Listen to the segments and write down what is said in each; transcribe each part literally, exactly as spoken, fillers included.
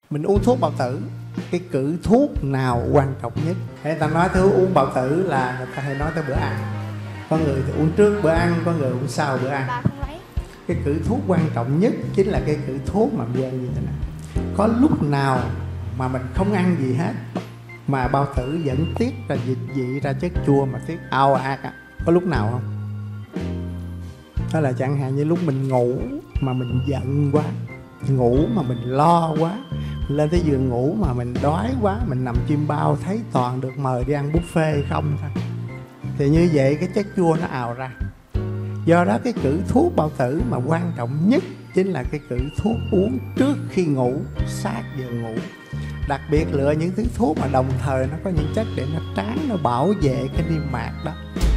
Mình uống thuốc bao tử, cái cữ thuốc nào quan trọng nhất? Hay ta nói thứ uống bao tử là người ta hay nói tới bữa ăn. Có người thì uống trước bữa ăn, có người uống sau bữa ăn. Cái cữ thuốc quan trọng nhất chính là cái cữ thuốc mà bây như thế này. Có lúc nào mà mình không ăn gì hết mà bao tử vẫn tiết ra dịch vị, ra chất chua mà tiết ao ạt á, có lúc nào không? Đó là chẳng hạn như lúc mình ngủ mà mình giận quá, ngủ mà mình lo quá, lên tới giường ngủ mà mình đói quá, mình nằm chim bao thấy toàn được mời đi ăn buffet không thôi, thì như vậy cái chất chua nó ào ra. Do đó cái cữ thuốc bao tử mà quan trọng nhất chính là cái cữ thuốc uống trước khi ngủ, sát giờ ngủ. Đặc biệt lựa những thứ thuốc mà đồng thời nó có những chất để nó tráng, nó bảo vệ cái niêm mạc đó.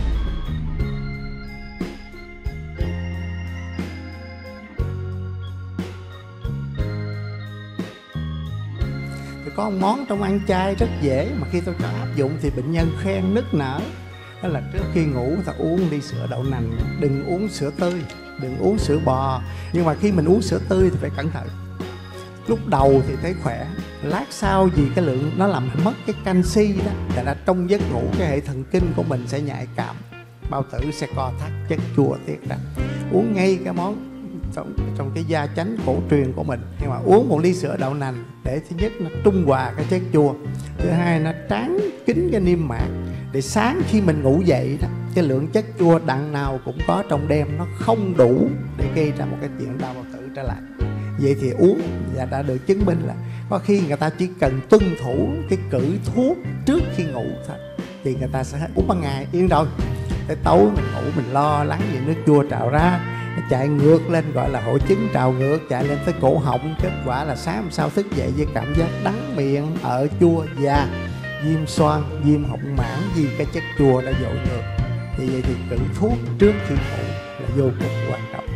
Thì có một món trong ăn chay rất dễ mà khi tôi cho áp dụng thì bệnh nhân khen nức nở. Đó là trước khi ngủ ta uống ly sữa đậu nành. Đừng uống sữa tươi, đừng uống sữa bò. Nhưng mà khi mình uống sữa tươi thì phải cẩn thận. Lúc đầu thì thấy khỏe, lát sau vì cái lượng nó làm mất cái canxi đó, là, là trong giấc ngủ cái hệ thần kinh của mình sẽ nhạy cảm, bao tử sẽ co thắt, chất chua tiết ra. Uống ngay cái món trong, trong cái gia chánh cổ truyền của mình. Nhưng mà uống một ly sữa đậu nành để thứ nhất nó trung hòa cái chất chua, thứ hai nó tráng kín cái niêm mạc, để sáng khi mình ngủ dậy đó, cái lượng chất chua đặng nào cũng có trong đêm nó không đủ để gây ra một cái chuyện đau bao tử trở lại. Vậy thì uống và đã được chứng minh là có khi người ta chỉ cần tuân thủ cái cữ thuốc trước khi ngủ thôi thì người ta sẽ uống ban ngày yên rồi. Tới tối mình ngủ mình lo lắng gì nước chua trào ra, nó chạy ngược lên, gọi là hội chứng trào ngược, chạy lên tới cổ họng. Kết quả là sáng hôm sau thức dậy với cảm giác đắng miệng, ở chua và viêm xoang, viêm họng mãn vì cái chất chua đã dội ngược. Thì vậy thì cữ thuốc trước khi ngủ là vô cùng quan trọng.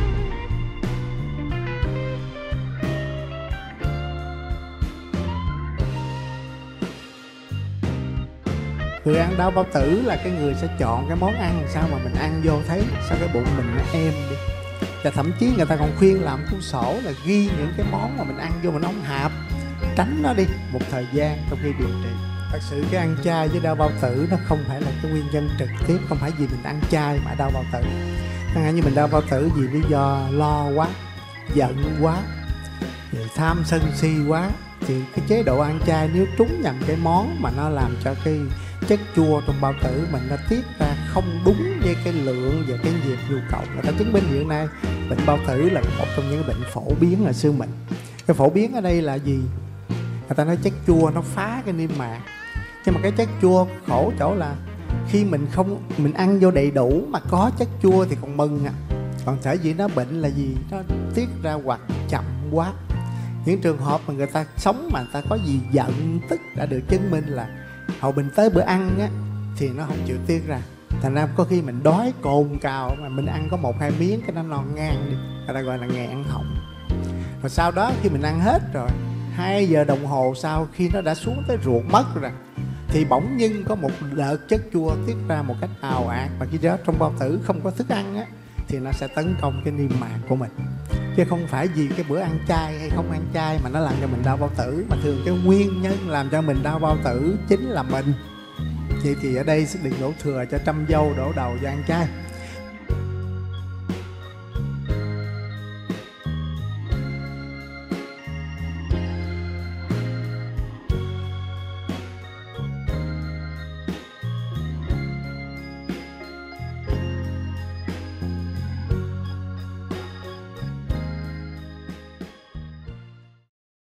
Người ăn đau bao tử là cái người sẽ chọn cái món ăn sao mà mình ăn vô thấy sao cái bụng mình nó êm đi. Và thậm chí người ta còn khuyên làm cuốn sổ là ghi những cái món mà mình ăn vô mình ống hạp, tránh nó đi một thời gian trong khi điều trị. Thật sự cái ăn chay với đau bao tử nó không phải là cái nguyên nhân trực tiếp, không phải vì mình ăn chay mà đau bao tử. Chẳng hạn như mình đau bao tử vì lý do lo quá, giận quá, tham sân si quá, thì cái chế độ ăn chay nếu trúng nhầm cái món mà nó làm cho cái chất chua trong bao tử mình nó tiết ra không đúng với cái lượng và cái nhiệt nhu cầu. Người ta chứng minh hiện nay bệnh bao tử là một trong những bệnh phổ biến ở xương mình. Cái phổ biến ở đây là gì? Người ta nói chất chua nó phá cái niêm mạc. Nhưng mà cái chất chua khổ chỗ là khi mình không mình ăn vô đầy đủ mà có chất chua thì còn mừng à. Còn sở dĩ nó bệnh là gì? Nó tiết ra hoặc chậm quá. Những trường hợp mà người ta sống mà người ta có gì giận tức đã được chứng minh là hậu bình tới bữa ăn á thì nó không chịu tiết ra. Thành ra có khi mình đói cồn cào mà mình ăn có một hai miếng cái nó non ngang đi, người ta gọi là nghẹn họng. Rồi sau đó khi mình ăn hết rồi, hai giờ đồng hồ sau khi nó đã xuống tới ruột mất rồi, thì bỗng dưng có một đợt chất chua tiết ra một cách ào ạt. Mà khi đó trong bao tử không có thức ăn á thì nó sẽ tấn công cái niêm mạc của mình, chứ không phải vì cái bữa ăn chay hay không ăn chay mà nó làm cho mình đau bao tử. Mà thường cái nguyên nhân làm cho mình đau bao tử chính là mình. Vậy thì ở đây đừng đổ thừa cho trăm dâu đổ đầu cho ăn chay.